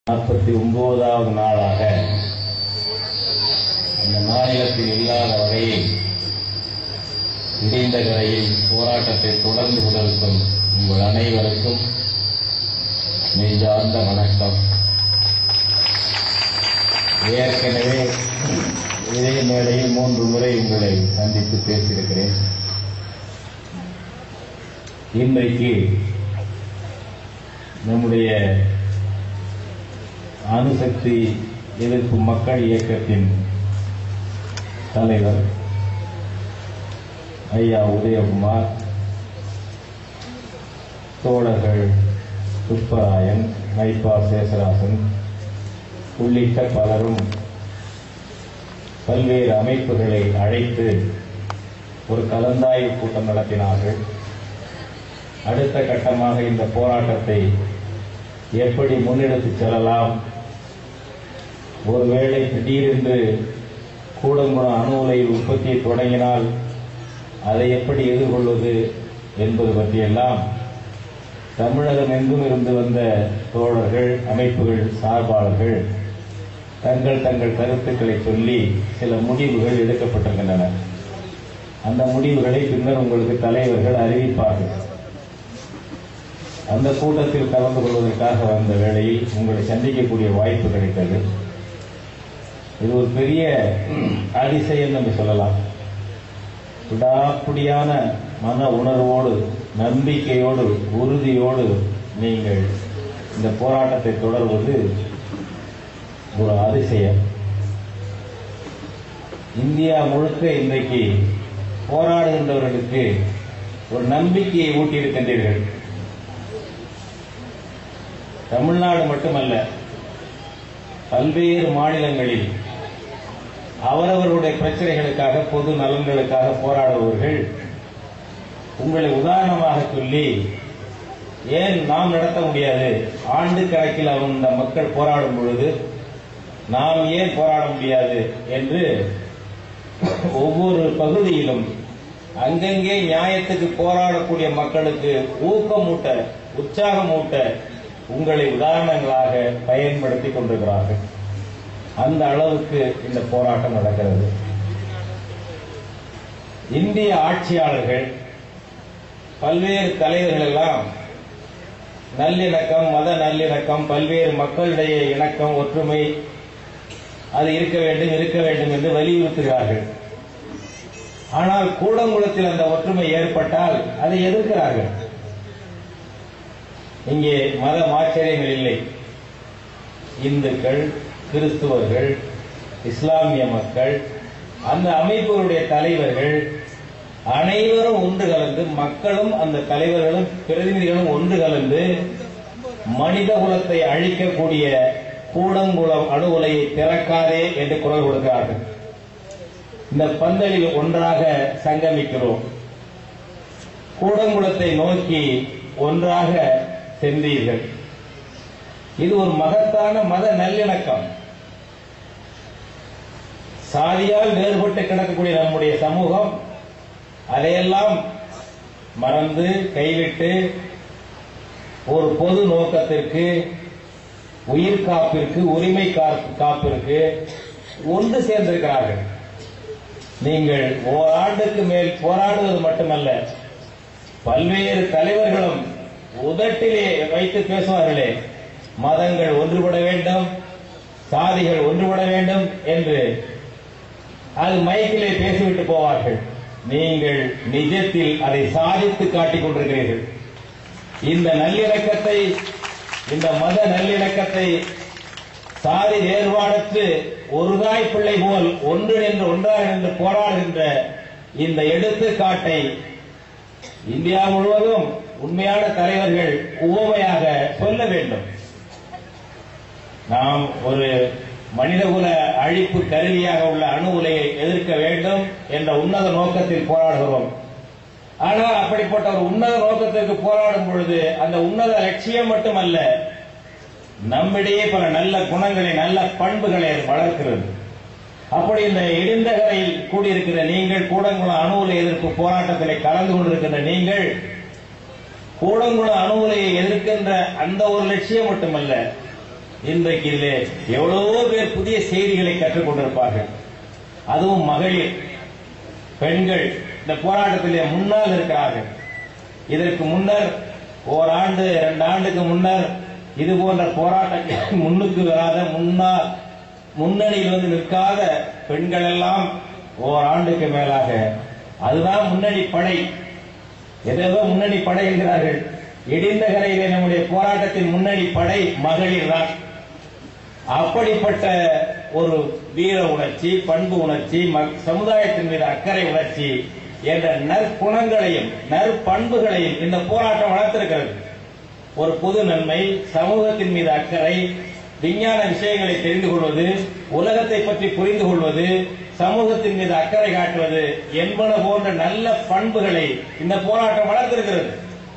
49வது நாளாக இந்த மாநிலத்தில் இல்லாத வகையில் இடிந்த கரையில் போராட்டத்தை தொடர்ந்து கொண்டிருக்கும் உங்கள் அனைவருக்கும் நெஞ்சார்ந்த வணக்கம். ஏற்கனவே இதே மேடையில் 3 முறை உங்களை சந்தித்து பேசியிருக்கிறேன். இன்றைக்கு நம்முடைய அணுசக்தி எதிர்ப்பு மக்கள் இயக்கத்தின் தலைவர் ஐயா உதயகுமார், தோழர்கள் சுப்பராயன், மைப்பா சேசராசன் உள்ளிட்ட பலரும் பல்வேறு அமைப்புகளை அழைத்து ஒரு கலந்தாய்வு கூட்டம் நடத்தினார்கள். அடுத்த கட்டமாக இந்த போராட்டத்தை எப்படி முன்னெடுத்துச் செல்லலாம், ஒருவேளை திடீரென்று கூடங்குளம் அணு உலை உற்பத்தியை தொடங்கினால் அதை எப்படி எதிர்கொள்வது என்பது பற்றியெல்லாம் தமிழகம் எங்கும் இருந்து வந்த தோழர்கள், அமைப்புகள் சார்பாளர்கள் தங்கள் கருத்துக்களை சொல்லி சில முடிவுகள் எடுக்கப்பட்டிருக்கின்றன. அந்த முடிவுகளை பின்னர் உங்களுக்கு தலைவர்கள் அறிவிப்பார்கள். அந்த கூட்டத்தில் கலந்து கொள்வதற்காக வந்த வேளையில் உங்களை சந்திக்கக்கூடிய வாய்ப்பு கிடைத்தது. இது ஒரு பெரிய அதிசயம் என்று சொல்லலாம். விடாப்பிடியான மன உணர்வோடு, நம்பிக்கையோடு, உறுதியோடு நீங்கள் இந்த போராட்டத்தை தொடர்வது ஒரு அதிசயம். இந்தியா முழுக்க இன்றைக்கு போராடுகின்றவர்களுக்கு ஒரு நம்பிக்கையை ஊட்டியிருக்கின்றீர்கள். தமிழ்நாடு மட்டுமல்ல, பல்வேறு மாநிலங்களில் அவரவர்களுடைய பிரச்சனைகளுக்காக, பொது நலன்களுக்காக போராடுபவர்கள் உங்களை உதாரணமாக சொல்லி, ஏன் நாம் நடத்த முடியாது, ஆண்டு கணக்கில் அந்த மக்கள் போராடும் பொழுது நாம் ஏன் போராட முடியாது என்று ஒவ்வொரு பகுதியிலும் அங்கங்கே நியாயத்துக்கு போராடக்கூடிய மக்களுக்கு ஊக்கமூட்ட, உற்சாகமூட்ட உங்களை உதாரணங்களாக பயன்படுத்திக் கொண்டிருக்கிறார்கள். அந்த அளவுக்கு இந்த போராட்டம் நடக்கிறது. இந்திய ஆட்சியாளர்கள், பல்வேறு தலைவர்கள் எல்லாம் நல்லிணக்கம், மத நல்லிணக்கம், பல்வேறு மக்களிடையே இணக்கம், ஒற்றுமை அது இருக்க வேண்டும் என்று வலியுறுத்துகிறார்கள். ஆனால் கூடங்குளத்தில் அந்த ஒற்றுமை ஏற்பட்டால் அதை எதிர்க்கிறார்கள். இங்கே மத ஆச்சரியங்கள் இல்லை. இந்துக்கள், கிறிஸ்துவர்கள், இஸ்லாமிய மக்கள், அந்த அமைப்புகளுடைய தலைவர்கள் அனைவரும் ஒன்று கலந்து, மக்களும் அந்த தலைவர்களும் பிரதிநிதிகளும் ஒன்று கலந்து மனித குலத்தை அழிக்கக்கூடிய கூடங்குளம் அணு உலையை திறக்காதே என்று குரல் கொடுக்கிறார்கள். இந்த பந்தலில் ஒன்றாக சங்கமிக்கிறோம். கூடங்குளத்தை நோக்கி ஒன்றாக சென்றீர்கள். இது ஒரு மகத்தான மத நல்லிணக்கம். சாதியால் வேறுபட்டு கிடக்கக்கூடிய நம்முடைய சமூகம் அதையெல்லாம் மறந்து கைவிட்டு ஒரு பொது நோக்கத்திற்கு, உயிர் காப்பிற்கு, உரிமை காப்பிற்கு ஒன்று சேர்ந்திருக்கிறார்கள். நீங்கள் ஓராண்டுக்கு மேல் போராடுவது மட்டுமல்ல, பல்வேறு தலைவர்களும் உதட்டிலே வைத்து பேசுவார்களே, மதங்கள் ஒன்றுபட வேண்டும், சாதிகள் ஒன்றுபட வேண்டும் என்று அது மைக்கிலே பேசிவிட்டு போவார்கள். நீங்கள் நிஜத்தில் அதை சாதித்து காட்டிக் கொண்டிருக்கிறீர்கள். இந்த நல்லிணக்கத்தை, இந்த மத நல்லிணக்கத்தை, சாதி வேறுபாடற்று ஒரு தாய் பிள்ளை போல் ஒன்று நின்று ஒன்றாக நின்று போராடுகின்ற இந்த எடுத்துக்காட்டை இந்தியா முழுவதும் உண்மையான தலைவர்கள் உவமையாக சொல்ல வேண்டும். நாம் ஒரு மனிதகுல அழிப்பு கருவியாக உள்ள அணு உலையை எதிர்க்க வேண்டும் என்ற உன்னத நோக்கத்தில் போராடுகிறோம். ஆனால் அப்படிப்பட்ட ஒரு உன்னத நோக்கத்திற்கு போராடும் பொழுது அந்த உன்னத லட்சியம் மட்டுமல்ல, நம்மிடையே பல நல்ல குணங்களை, நல்ல பண்புகளை வளர்க்கிறது. அப்படி இந்த இடிந்தகரையில் கூடியிருக்கிற நீங்கள், கூடங்குளம் அணு உலை எதிர்ப்பு போராட்டத்தில் கலந்து கொண்டிருக்கின்ற நீங்கள், கூடங்குளம் அணு உலையை எதிர்க்கின்ற அந்த ஒரு லட்சியம் மட்டுமல்ல, இன்றைக்கு இதிலே எவ்வளவோ பேர் புதிய செய்திகளை கற்றுக் கொண்டிருப்பார்கள். அதுவும் மகளிர், பெண்கள் இந்த போராட்டத்திலே முன்னால் இருக்கிறார்கள். இதற்கு முன்னர் ஓராண்டு 2 ஆண்டுக்கு முன்னர் இது போன்ற போராட்டங்கள் முன்னுக்கு வராத முன்னணியில் வந்து நிற்காத பெண்கள் எல்லாம் ஓராண்டுக்கு மேலாக அதுதான் முன்னணி படை, ஏதோ முன்னணி படை என்கிறார்கள். இடிந்த கரையிலே நம்முடைய போராட்டத்தின் முன்னணி படை மகளிர் தான். அப்படிப்பட்ட ஒரு வீர உணர்ச்சி, பண்பு உணர்ச்சி, சமுதாயத்தின் மீது அக்கறை உணர்ச்சி என்ற நற்குணங்களையும் நற்பண்புகளையும் இந்த போராட்டம் வளர்த்திருக்கிறது. ஒரு பொது நன்மை, சமூகத்தின் மீது அக்கறை, விஞ்ஞான விஷயங்களை தெரிந்து கொள்வது, உலகத்தை பற்றி புரிந்து கொள்வது, சமூகத்தின் மீது அக்கறை காட்டுவது என்பன போன்ற நல்ல பண்புகளை இந்த போராட்டம் வளர்த்திருக்கிறது.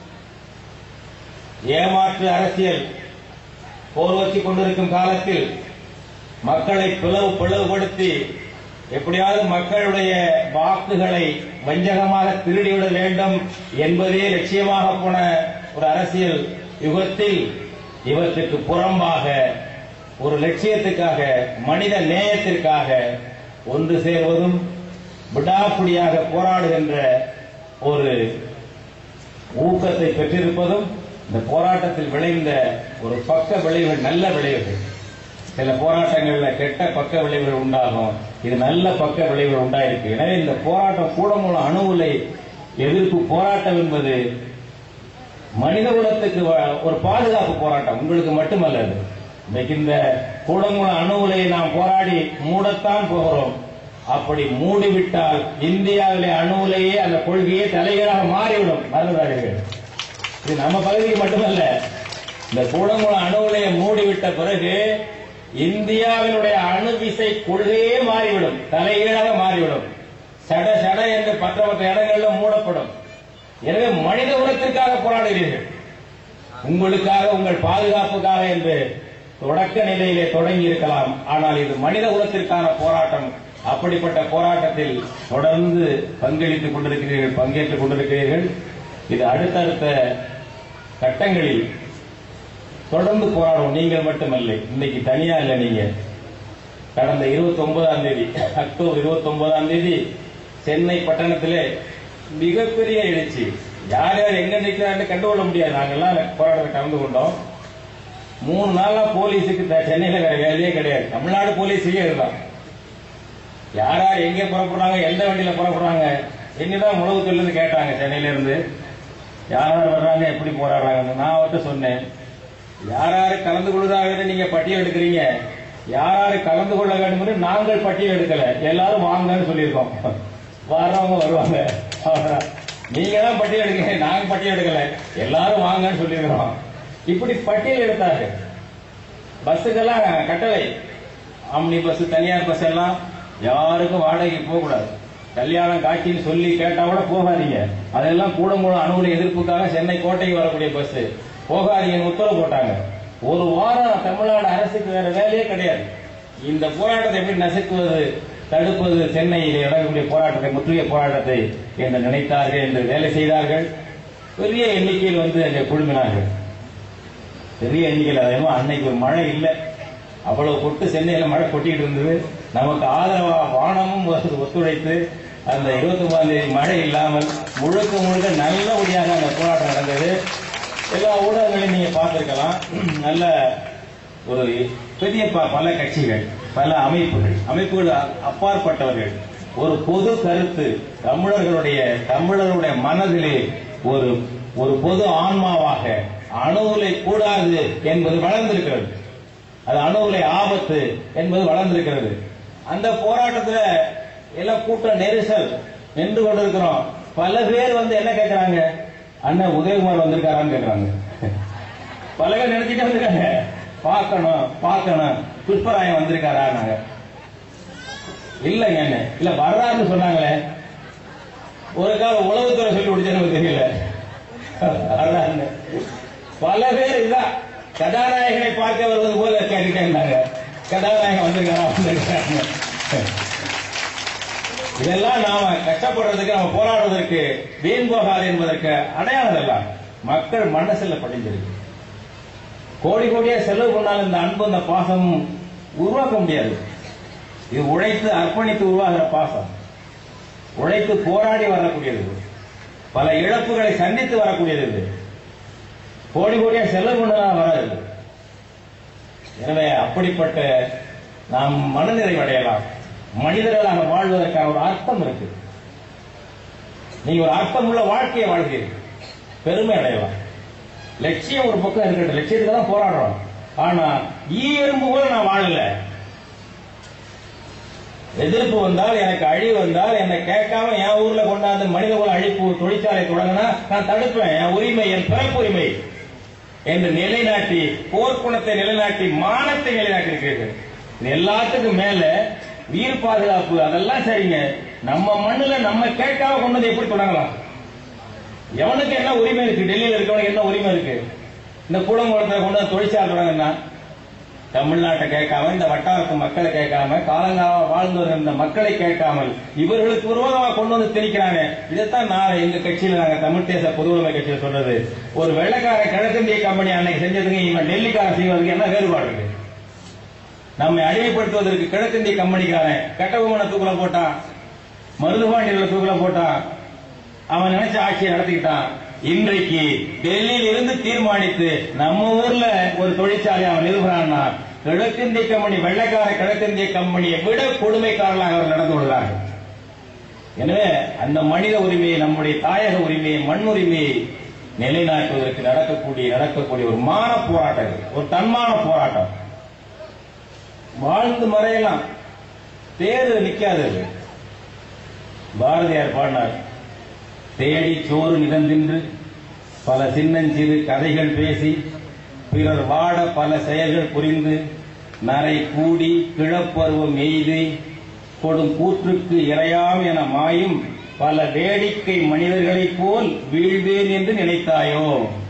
ஏமாற்று அரசியல் போர் வச்சுக் கொண்டிருக்கும் காலத்தில் மக்களை பிளவுபடுத்தி எப்படியாவது மக்களுடைய வாக்குகளை வஞ்சகமாக திருடிவிட வேண்டும் என்பதே லட்சியமாக போன ஒரு அரசியல் யுகத்தில் இவற்றுக்கு புறம்பாக ஒரு லட்சியத்துக்காக, மனித நேயத்திற்காக ஒன்று சேர்வதும் விடாப்பிடியாக போராடுகின்ற ஒரு ஊக்கத்தை பெற்றிருப்பதும் இந்த போராட்டத்தில் விளைந்த ஒரு பக்க விளைவுகள், நல்ல விளைவுகள். சில போராட்டங்களில் கெட்ட பக்க விளைவுகள் உண்டாகும், இது நல்ல பக்க விளைவுகள் உண்டாயிருக்கு. எனவே இந்த போராட்டம் கூடங்குளம் அணு உலை எதிர்ப்பு போராட்டம் என்பது மனித குலத்துக்கு ஒரு பாதுகாப்பு போராட்டம், உங்களுக்கு மட்டுமல்ல. இன்னைக்கு இந்த கூடங்குளம் அணு உலையை நாம் போராடி மூடத்தான் போகிறோம். அப்படி மூடிவிட்டால் இந்தியாவிலே அணு உலையே அந்த கொள்கையே தலைகீழாக மாறிவிடும். மறந்துடாதீர்கள், இது நம்ம பகுதிக்கு மட்டுமல்ல. இந்த கூடங்குளம் அணு உலையை மூடிவிட்ட பிறகு இந்தியாவினுடைய அணு விசை கொள்கையே மாறிவிடும், தலைகீழாக மாறிவிடும். சட சட என்று மற்ற இடங்களில் மூடப்படும். எனவே மனித குலத்திற்காக போராடுகிறீர்கள், உங்களுக்காக, உங்கள் பாதுகாப்புக்காக என்று தொடக்க நிலையிலே தொடங்கி இருக்கலாம். ஆனால் இது மனித குலத்திற்கான போராட்டம். அப்படிப்பட்ட போராட்டத்தில் தொடர்ந்து பங்களித்துக் கொண்டிருக்கிறீர்கள், பங்கேற்றுக் கொண்டிருக்கிறீர்கள். இது அடுத்தடுத்த கட்டங்களில் தொடர்ந்து போராடும். நீங்கள் மட்டுமல்ல, இன்னைக்கு தனியா இல்லை. நீங்க கடந்த 29ஆம் தேதி, அக்டோபர் 29ஆம் தேதி சென்னை பட்டணத்திலே மிகப்பெரிய எழுச்சி. யார் யார் எங்க நிற்கிறான்னு கண்டுகொள்ள முடியாது. நாங்கெல்லாம் போராட்டத்தில் கலந்து கொண்டோம். 3 நாளா போலீஸுக்கு சென்னையில வேற வேலையே கிடையாது. தமிழ்நாடு போலீஸுக்கே இருந்தான். யார் யார் எங்க புறப்படுறாங்க, எந்த வண்டியில புறப்படுறாங்க, என்னதான் உளவுத்துறையிலிருந்து கேட்டாங்க. சென்னையில இருந்து யார் யார் வர்றாங்க, எப்படி போராடுறாங்க. நான் அவர்கிட்ட சொன்னேன், யார் யாரு கலந்து கொள்வதாக நீங்க பட்டியல் எடுக்கிறீங்க, யார் யாரு கலந்து கொள்ள வேண்டும் என்று நாங்கள் பட்டியல் எடுக்கல, எல்லாரும் வாங்கன்னு சொல்லியிருக்கோம். வர்றவங்க வருவாங்க, நீங்க தான் பட்டியல் எடுக்க, நாங்க பட்டியல் எடுக்கல, எல்லாரும் வாங்கன்னு சொல்லியிருக்கிறோம். இப்படி பட்டியல் எடுத்தாங்க. பஸ்ஸுக்கெல்லாம் கட்டளை, ஆம்னி பஸ், தனியார் பஸ் எல்லாம் யாருக்கும் வாடகைக்கு போகக்கூடாது. கல்யாணம் காட்சின்னு சொல்லி கேட்டா கூட போகாதீங்க. அதெல்லாம் கூடங்குளம் அணு உலை எதிர்ப்புக்காக சென்னை கோட்டைக்கு வரக்கூடிய பஸ், போகாதீங்கன்னு உத்தரவு போட்டாங்க. ஒரு வாரம் தமிழ்நாடு அரசுக்கு வேற வேலையே கிடையாது. இந்த போராட்டத்தை எப்படி நசுக்குவது, தடுப்பது, சென்னையில் நடக்கக்கூடிய போராட்டத்தை, முற்றுகை போராட்டத்தை என்று நினைத்தார்கள், என்று வேலை செய்தார்கள். பெரிய எண்ணிக்கையில் வந்து அங்கே குழுமினார்கள். பெரிய எண்ணிக்கையில். அதே அன்னைக்கு ஒரு மழை இல்லை, அவ்வளவு கொட்டு சென்னையில மழை கொட்டிட்டு இருந்தது. நமக்கு ஆதரவா வானமும் ஒத்துழைத்து அந்த 29ஆம் தேதி மழை இல்லாமல் முழுக்க முழுக்க நல்லபடியாக அந்த போராட்டம் நடந்தது. எல்லா ஊடகங்களையும் நீங்க பார்த்திருக்கலாம். நல்ல ஒரு பெரிய பல கட்சிகள், பல அமைப்புகள் அப்பாற்பட்டவர்கள், ஒரு பொது கருத்து, தமிழர்களுடைய மனதிலே ஒரு பொது ஆன்மாவாக அணு உலை கூடாது என்பது வளர்ந்திருக்கிறது. அது அணு உலை ஆபத்து என்பது வளர்ந்திருக்கிறது. அந்த போராட்டத்தில் எல்லாம் கூட்டம் நெரிசல் நின்று கொண்டிருக்கிறோம். பல பேர் வந்து என்ன கேட்கிறாங்க, அண்ணன் உதயகுமார் வந்திருக்காரான்னு கேட்கிறாங்க. பல பேர் நினைச்சிட்டு வந்திருக்காங்க, பார்க்கணும் புஷ்பராயன் வந்திருக்காரா. நாங்க இல்லைங்க, என்ன இல்ல வர்றாருன்னு சொன்னாங்களே. ஒரு கால உளவுத்துறை சொல்லி முடிச்சேன்னு தெரியல. பல பேர் இதுதான் கதாநாயகனை பார்க்க வருவது போல கேட்டுட்டே இருந்தாங்க. கதாநாயகன் வந்திருக்காங்க. இதெல்லாம் நாம கஷ்டப்படுறதுக்கு, நாம போராடுவதற்கு, வீண் போகாது என்பதற்கு அடையாளம் எல்லாம் மக்கள் மனசுல படிஞ்சிருக்கு. கோடி கோடியா செலவு பண்ணாலும் இந்த அன்பு இந்த பாசம் உருவாக்க முடியாது. இது உழைத்து அர்ப்பணித்து உருவாகிற பாசம், உழைத்து போராடி வரக்கூடியது, பல இழப்புகளை சந்தித்து வரக்கூடியது. இது கோடி கோடியா செலவு பண்ணலாம் வராது. எனவே அப்படிப்பட்ட நாம் மனநிறைவடையலாம். மனிதர்களாக வாழ்வதற்கான ஒரு அர்த்தம் இருக்கு. நீங்க ஒரு அர்த்தமுள்ள வாழ்க்கையை வாழ்கிறீர்கள், பெருமை அடையலாம். லட்சியம் ஒரு பக்கம் இருக்கட்டும், லட்சியத்துக்கு தான் போராடுறோம். ஆனா எறும்பு போல நான் வாழல. எதிர்ப்பு வந்தால், எனக்கு அழிவு வந்தால், என்னை கேட்காம என் ஊர்ல கொண்டாந்து மனிதகுல அழிப்பு தொழிற்சாலை தொடங்கினா நான் தடுப்பேன். என் உரிமை, என் பிறப்புரிமை என்று நிலைநாட்டி, போர்க்குணத்தை நிலைநாட்டி, மானத்தை நிலைநாட்டி இருக்கிறீர்கள். எல்லாத்துக்கும் மேல உயிர் பாதுகாப்பு, அதெல்லாம் சரிங்க. நம்ம மண்ணுல நம்ம கேட்காம கொண்டது எப்படி தொடங்கலாம்? எவனுக்கு என்ன உரிமை இருக்கு? டெல்லியில் இருக்கவனுக்கு என்ன உரிமை இருக்கு? இந்த கூடங்குளத்தை கொண்டு தொழிற்சாலை தொடங்கினா தமிழ்நாட்டை கேட்காம, இந்த வட்டாரத்து மக்களை கேட்காம, காலங்காலம் வாழ்ந்து வருகின்ற மக்களை கேட்காமல் இவர்களுக்கு விரோதமாக கொண்டு வந்து திணிக்கிறாங்க. இதைத்தான் நான் எங்க கட்சியில், நாங்க தமிழ் தேச பொதுவுடைமை கட்சியில் சொல்றது, ஒரு வெள்ளைக்கார கிழக்கிந்திய கம்பெனி அன்னைக்கு செஞ்சதுக்கு இவன் டெல்லிக்காரன் செய்வதற்கு என்ன வேறுபாடு இருக்கு? நம்மை அடிமைப்படுத்துவதற்கு கிழக்கிந்திய கம்பெனிக்காரன் கட்டபொம்மனை தூக்குல போட்டான், மருதுபாண்டியர்களை தூக்குல போட்டான், அவன் நினைச்ச ஆட்சியை நடத்திக்கிட்டான். இன்றைக்கு டெல்லியில் இருந்து தீர்மானித்து நம்ம ஊர்ல ஒரு தொழிற்சாலை அவன் நிறுவனான்னா, கிழக்கிந்திய கம்பெனி, வெள்ளைக்கார கிழக்கிந்திய கம்பெனியை விட கொடுமைக்காரர்களாக அவர் நடந்து கொள்கிறார்கள். எனவே அந்த மனித உரிமையை, நம்முடைய தாயக உரிமையை, மண் உரிமையை நிலைநாட்டுவதற்கு நடக்கக்கூடிய ஒரு மான போராட்டம், ஒரு தன்மான போராட்டம். வாழ்ந்து மறையலாம், தேர்வு நிக்காது. பாரதியார் பாடினார், தேடி சோறு நிறந்தின்று பல சின்னஞ்சிறு கதைகள் பேசி பிறர் வாட பல செயல்கள் புரிந்து நரை கூடி கிழப்பருவம் எய்து கொடும் கூற்றுக்கு இறையாம் என மாயும் பல வேடிக்கை மனிதர்களைப் போல் வீழ்வேன் என்று நினைத்தாயோ.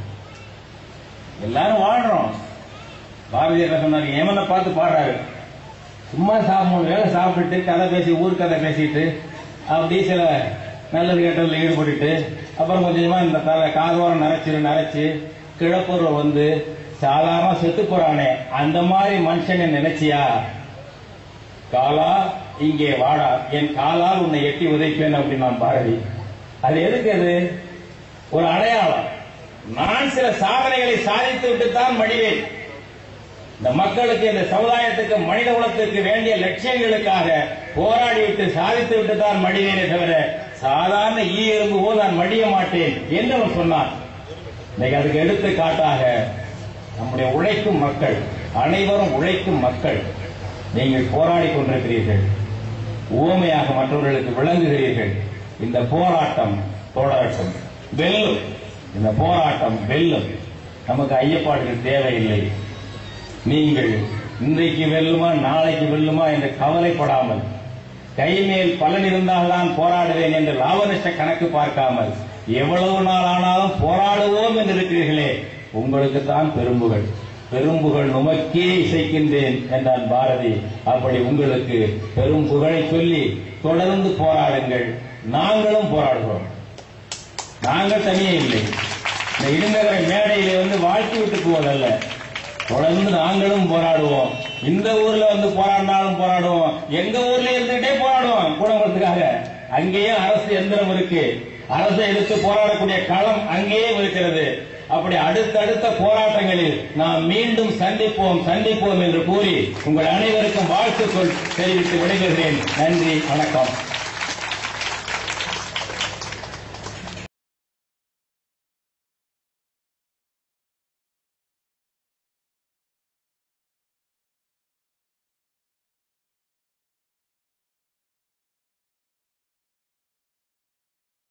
எல்லாரும் வாழ்றோம். பாரதியார் சொன்னார், ஏமனை பார்த்து பாடுறாரு, சும்மா 3 வேளை சாப்பிட்டுட்டு கதை பேசி, ஊர் கதை பேசிட்டு, அப்படி சில நல்லது கேட்டதில் ஈடுபட்டு, அப்புறம் கொஞ்சமா இந்த காதோரம் நரைச்சு கிழப்பூர்வம் வந்து சாதாரண செத்து போறானே, அந்த மாதிரி மனுஷனை நினைச்சியா? காலா இங்கே வாடா, என் காலால் உன்னை எட்டி உதைப்பேன் அப்படின்னு நான் பாரதி. அது எதுக்கு? அது ஒரு அடையாளம். நான் சில சாதனைகளை சாதித்து விட்டுத்தான் மடிவேன். இந்த மக்களுக்கு, இந்த சமுதாயத்துக்கு, மனித குலத்திற்கு வேண்டிய லட்சியங்களுக்காக போராடிவிட்டு சாதித்து விட்டு தான் மடிவேனே தவிர சாதாரண எறும்பு போல் நான் மடிய மாட்டேன் என்று அவன் சொன்னான். இன்னைக்கு அதுக்கு எடுத்துக்காட்டாக நம்முடைய உழைக்கும் மக்கள், அனைவரும் உழைக்கும் மக்கள், நீங்கள் போராடி கொண்டிருக்கிறீர்கள். ஊமையாக மற்றவர்களுக்கு விளங்குகிறீர்கள். இந்த போராட்டம் தொடரட்டும், வெல்லும். இந்த போராட்டம் வெல்லும். நமக்கு ஐயப்பாடுகள் தேவையில்லை. நீங்கள் இன்றைக்கு வெல்லுமா நாளைக்கு வெல்லுமா என்று கவலைப்படாமல், கைமேல் பலன் இருந்தால்தான் போராடுவேன் என்று லாபநஷ்ட கணக்கு பார்க்காமல், எவ்வளவு நாள் ஆனாலும் போராடுவோம் என்று இருக்கிறீர்களே, உங்களுக்கு தான் பெரும்புகள். பெரும்புகள் உமக்கே இசைக்கின்றேன் என்றான் பாரதி. அப்படி உங்களுக்கு பெரும் புகழை சொல்லி தொடர்ந்து போராடுங்கள். நாங்களும் போராடுகிறோம். நாங்கள் தனியே இல்லை. இந்த இடுநகர மேடையிலே வந்து வாழ்த்தி விட்டு போவதல்ல, தொடர்ந்து நாங்களும் போராடுவோம். இந்த ஊர்ல வந்து போராடினாலும் போராடுவோம், எங்க ஊர்ல இருந்துகிட்டே போராடுவோம் கூடங்குளத்துக்காக. அங்கேயே அரசு எந்திரம் இருக்கு, அரசை எடுத்து போராடக்கூடிய களம் அங்கேயே இருக்கிறது. அப்படி அடுத்தடுத்த போராட்டங்களில் நாம் மீண்டும் சந்திப்போம் என்று கூறி உங்கள் அனைவருக்கும் வாழ்த்துக்கள் தெரிவித்து விடைபெறுகிறேன். நன்றி, வணக்கம்.